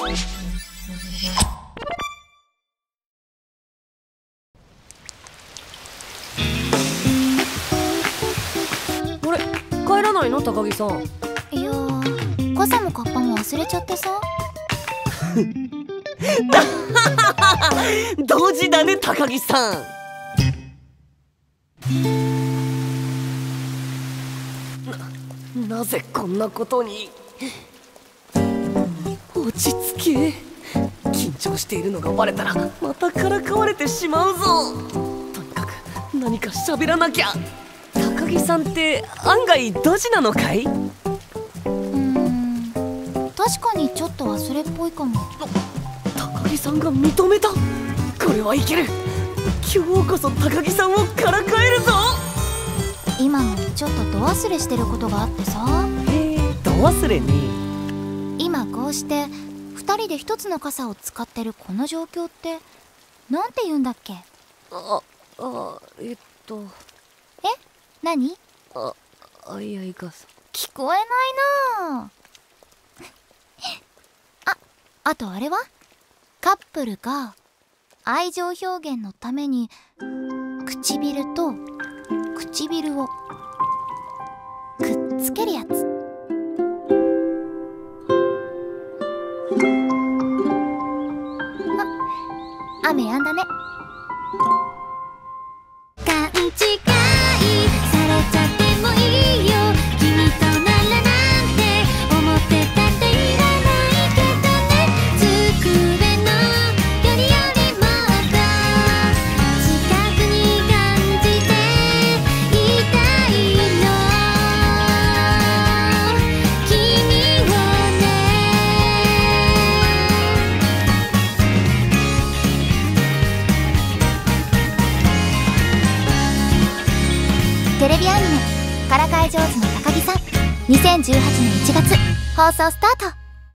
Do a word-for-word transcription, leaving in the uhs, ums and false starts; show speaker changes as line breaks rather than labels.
あれ、帰らないの高木さん。
いやー、傘もカッパも忘れちゃってさ。
同時だね高木さん。な、なぜこんなことに。落ち着け。緊張しているのがバレたらまたからかわれてしまうぞ。とにかく何か喋らなきゃ。高木さんって案外ドジなのかい？
うーん、確かにちょっと忘れっぽいかも。
高木さんが認めた。これはいける。今日こそ高木さんをからかえるぞ。
今のちょっとど忘れしてることがあってさ。
へえ、ど忘れに。
今こうしてふたりでひとつの傘を使ってるこの状況ってなんて言うんだっけ？
あ、あ、えっと
え？何？
あ、あいあい傘。
聞こえないなあ。あ、あとあれは？カップルが愛情表現のために唇と唇をくっつけるやつ。あ、雨やんだね。勘違いされちゃってもいいよ。君とならなんて思ってたっていらないけどね。机のよりよりもっと近くに感じていたいの。君をね。テレビアニメ「からかい上手の高木さん」にせんじゅうはちねんいちがつ放送スタート。